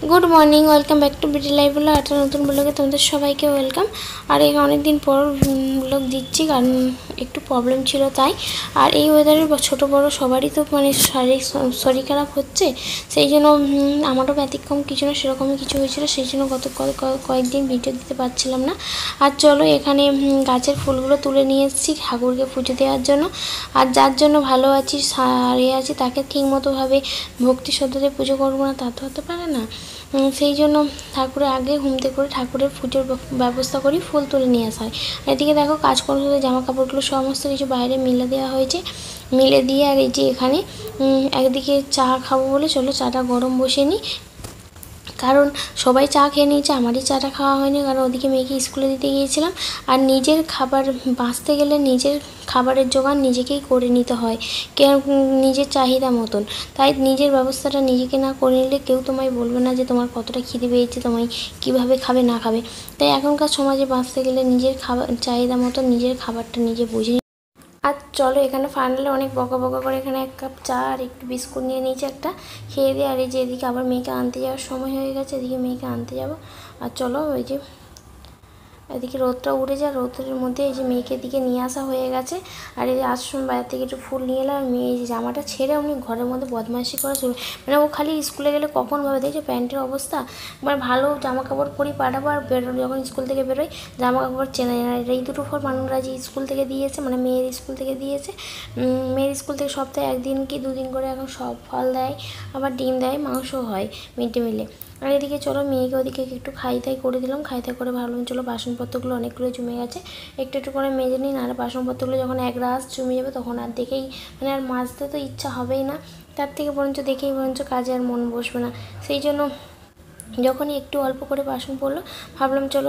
Good morning welcome back to BD life blog একটা নতুন ব্লগে তোমাদের সবাইকে ওয়েলকাম। আর এই অনেক দিন পর ব্লগ দিচ্ছি কারণ একটু প্রবলেম ছিল তাই। আর এই ওয়েদারে ছোট বড় সবারই তো মানে শরীর খারাপ হচ্ছে, সেই জন্য আমারও ব্যতিক্রম কিছু না সেরকমই কিছু হয়েছিল, সেই জন্য গত কয়েকদিন ভিডিও দিতে পারছিলাম না। আর চলো এখানে গাছের ফুলগুলো তুলে নিয়ে এসেছি ঠাকুরকে পুজো দেওয়ার জন্য। আর যার জন্য ভালো আছি সারে আছি তাকে ঠিকমতোভাবে ভক্তি শ্রদ্ধাতে পুজো করবো না তা তো হতে পারে না। সেই জন্য ঠাকুরের আগে ঘুমতে করে ঠাকুরের পুজোর ব্যবস্থা করি, ফুল তুলে নিয়ে আসা হয়। এদিকে দেখো কাজ করতে জামা কাপড়গুলো সমস্ত কিছু বাইরে মিলে দেওয়া হয়েছে, মিলে দিয়ে আর এই যে এখানে একদিকে চা খাবো বলে চলো চাটা গরম বসে নিই। কারণ সবাই চা খেয়ে নিয়েছে, আমারই চাটা খাওয়া হয়নি কারণ ওদিকে মেয়েকে স্কুলে দিতে গিয়েছিলাম। আর নিজের খাবার বাঁচতে গেলে নিজের খাবারের জোগান নিজেকেই করে নিতে হয়, কেউ নিজের চাহিদা মতন। তাই নিজের ব্যবস্থাটা নিজেকে না করে নিলে কেউ তোমায় বলবে না যে তোমার কতটা খিদে পেয়েছে, তোমায় কীভাবে খাবে না খাবে। তাই এখনকার সমাজে বাঁচতে গেলে নিজের খাবার চাহিদা মতন নিজের খাবারটা নিজে বুঝে। আর চলো এখানে ফাইনালি অনেক বকা বকা করে এখানে এক কাপ চা আর একটু বিস্কুট নিয়ে নিয়েছি একটা, খেয়ে দিয়ে। আর এই যে এদিকে আবার মেয়েকে আনতে যাওয়ার সময় হয়ে গেছে, এদিকে মেয়েকে আনতে যাবো। আর চলো ওই যে এদিকে রোদটা উঠে যায়, রোদের মধ্যে এই যে মেয়েকে দিকে নিয়ে আসা হয়ে গেছে। আর এই যে আসার সময় বাইরে থেকে একটু ফুল নিয়ে এলাম। মেয়ে এই যে জামাটা ছেড়ে উনি ঘরের মধ্যে বদমাইশি করা শুরু, মানে ও খালি স্কুলে গেলে কখন ভাবে দেখছো প্যান্টের অবস্থা, মানে ভালো জামা কাপড় পরি পাঠাবো আর বেরো যখন স্কুল থেকে বেরোই জামা কাপড় চেনে না। এই দুটো ফল মানুষরা যে স্কুল থেকে দিয়েছে, মানে মেয়ের স্কুল থেকে দিয়েছে। মেয়ের স্কুল থেকে সপ্তাহে একদিন কি দুদিন করে এখন সব ফল দেয়, আবার ডিম দেয়, মাংস হয় মিড ডে মিলে। আর এদিকে চলো মেয়েকে ওদিকে একটু খাইতাই করে দিলাম, খাইতাই করে ভাবলাম চলো বাসনপত্রগুলো অনেকগুলো জমে গেছে একটু একটু করে মেজে নিই, নাহলে বাসনপত্রগুলো যখন এক রাস জমে যাবে তখন আর দেখেই মানে আর মাজতে তো ইচ্ছা হবেই না, তার থেকে বরঞ্চ দেখেই বরঞ্চ কাজে আর মন বসবে না। সেই জন্য যখনই একটু অল্প করে বাসন পড়লো ভাবলাম চলো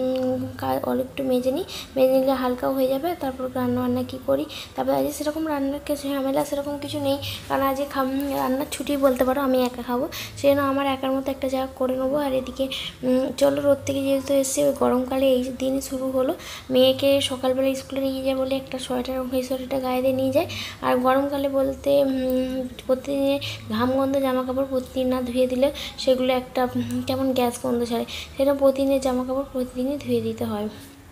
একটু মেজে নিই, মেজে নিলে হালকাও হয়ে যাবে। তারপর রান্না কী করি, তারপর আজকে সেরকম রান্নার কিছু ঝামেলা সেরকম কিছু নেই, কারণ আজকে রান্নার ছুটি বলতে পারো, আমি একা খাবো, সেই জন্য আমার একার মতো একটা জায়গা করে নেবো। আর এদিকে চলো রোদ থেকে যেহেতু এসছে গরমকালে এই দিন শুরু হলো, মেয়েকে সকালবেলা স্কুলে নিয়ে যায় বলে একটা সোয়েটার এই সোয়েটারটা গায়ে দিয়ে নিয়ে যায়। আর গরমকালে বলতে প্রতিদিনে ঘামগন্ধ জামা কাপড় প্রতিদিন না ধুয়ে দিলে সেগুলো একটা কেমন গ্যাস গন্ধ ছাড়ে, সেটা প্রতিদিনের জামা কাপড় প্রতিদিনই ধুয়ে দিতে হয়।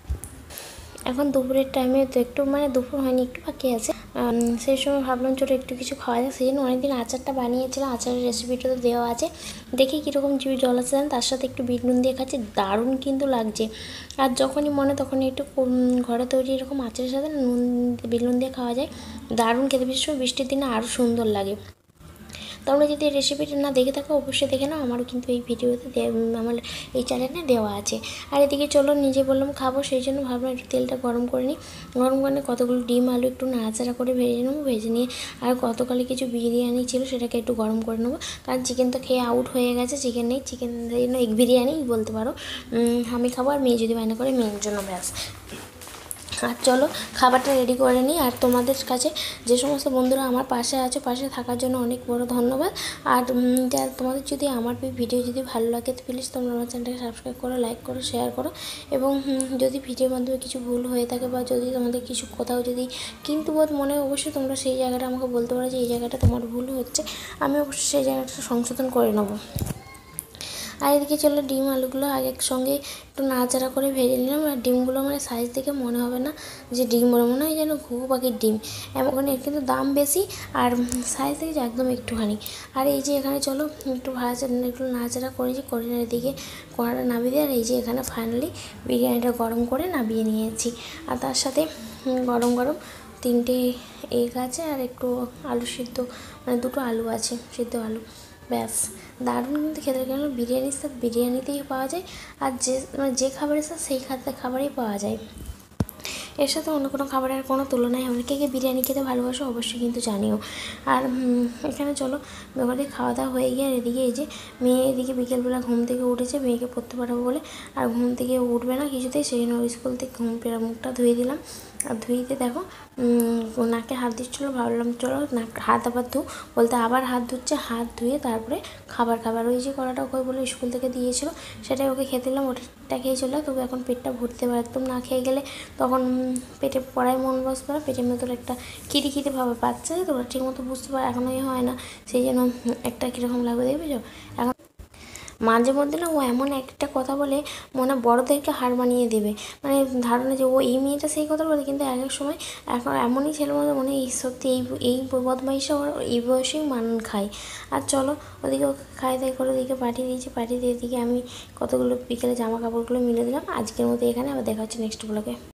এখন দুপুরের টাইমে তো একটু মানে দুপুর হয়নি একটু বাকি আছে, সেই সময় ভাবলাম চলো একটু কিছু খাওয়া যাক। সেই জন্য অনেকদিন আচারটা বানিয়েছিলাম, আচারের রেসিপিটা তো দেওয়া আছে, দেখি কীরকম জিভে জল আসছে, তার সাথে একটু বিট নুন দিয়ে খাচ্ছি, দারুণ কিন্তু লাগছে। আর যখনই মনে তখনই একটু ঘরে তৈরি এরকম আচারের সাথে বিট নুন দিয়ে খাওয়া যায়, দারুণ খেতে, বিশেষ করে বৃষ্টির দিনে আরও সুন্দর লাগে। তোমরা যদি এই রেসিপিটা না দেখে থাকো অবশ্যই দেখে নাও, আমারও কিন্তু এই ভিডিওতে আমার এই চ্যানেলে দেওয়া আছে। আর এদিকে চলো নিজে বললাম খাবো, সেই জন্য ভাবলাম একটু তেলটা গরম করে নিই, গরম করে কতগুলো ডিম আলু একটু নাড়াচাড়া করে ভেজে নেবো, ভেজে নিয়ে আর গতকালে কিছু বিরিয়ানি ছিল সেটাকে একটু গরম করে নেবো, কারণ চিকেন তো খেয়ে আউট হয়ে গেছে, চিকেন নেই, চিকেন জন্য এগ বিরিয়ানি বলতে পারো আমি খাবো, আর মেয়ে যদি বায়না করে মেয়ের জন্য ব্যাস। আর চলো খাবারটা রেডি করে নিই। আর তোমাদের কাছে যে সমস্ত বন্ধুরা আমার পাশে আছে, পাশে থাকার জন্য অনেক বড় ধন্যবাদ। আর তোমাদের যদি আমার ভিডিও যদি ভালো লাগে তো প্লিজ তোমরা আমার চ্যানেলটাকে সাবস্ক্রাইব করো, লাইক করো, শেয়ার করো। এবং যদি ভিডিওর মাধ্যমে কিছু ভুল হয়ে থাকে বা যদি তোমাদের কিছু কোথাও যদি কিন্তু বোধ মনে হয় অবশ্যই তোমরা সেই জায়গাটা আমাকে বলতে পারো যে এই জায়গাটা তোমার ভুল হচ্ছে, আমি অবশ্যই সেই জায়গাটা সংশোধন করে নেবো। আর এদিকে চলো ডিম আলুগুলো আগে একসঙ্গে একটু নাড়াচাড়া করে ভেজে নিলাম। আর ডিমগুলো মানে সাইজ দেখে মনে হবে না যে ডিম, মনে হয় যেন ঘুঘু পাখির ডিম, এমন কিন্তু দাম বেশি আর সাইজ দেখে একদম একটুখানি। আর এই যে এখানে চলো একটু একটু নাড়াচাড়া করেছি, করে এদিকে কড়াটা নামিয়ে দিয়ে আর এই যে এখানে ফাইনালি বিরিয়ানিটা গরম করে নামিয়ে নিয়েছি। আর তার সাথে গরম গরম 3টে এগ আছে আর একটু আলু সিদ্ধ, মানে 2টো আলু আছে সিদ্ধ আলু, ব্যাস দারুণ কিন্তু খেতে, কেন বিরিয়ানির স্বাদ বিরিয়ানিতেই পাওয়া যায়, আর যে খাবারের স্বাদ সেই খাবারেই পাওয়া যায়, এর সাথে অন্য কোনো খাবারের কোনো তুলনায় আমরা কে বিরিয়ানি খেতে ভালোবাসো অবশ্যই কিন্তু জানিও। আর এখানে চলো ব্যাপারে খাওয়া দাওয়া হয়ে গিয়ে আর এদিকে এই যে মেয়ে এদিকে বিকেলবেলা ঘুম থেকে উঠেছে মেয়েকে পড়তে পাঠাবো বলে, আর ঘুম থেকে উঠবে না কিছুতেই, সেই জন্য স্কুল থেকে ঘুম ফেরা মুখটা ধুয়ে দিলাম। আর ধুইতে দেখো নাকে হাত দিচ্ছিলো, ভাবলাম চলো হাত আবার বলতে আবার হাত ধুচ্ছে, হাত ধুয়ে তারপরে খাবার ওই যে কড়াটা ওকে বলে স্কুল থেকে দিয়েছিলো সেটাই ওকে খেতে দিলাম, ওটা খেয়ে চলে। তবু এখন পেটটা ভরতে পারে, একদম না খেয়ে গেলে তখন পেটে পড়ায় মন বসবে না, পেটের মতো একটা খিটে ভাবে পাচ্ছে, তোমরা ঠিক মতো বুঝতে পারো এখনোই হয় না, সেই জন্য একটা কীরকম লাগবে দেখবে এখন। মাঝে মধ্যে না ও এমন একটা কথা বলে মনে হয় বড়দেরকে হার মানিয়ে দেবে, মানে ধারণা যে ও এই মেয়েটা সেই কথা বলে, কিন্তু এক এক সময় এখন এমনই ছেলের মধ্যে মনে হয় এই সত্যি এই বদমাইশটা ওর এই বয়সেই মান খায়। আর চলো ওদিকে ওকে খাই দাই করে ওদিকে পাঠিয়ে দিয়েছি, পাঠিয়ে দিয়ে এদিকে আমি কতগুলো বিকেলে জামা কাপড়গুলো মিলে দিলাম। আজকের মতো এখানে, আবার দেখা হচ্ছে নেক্সট ব্লগে।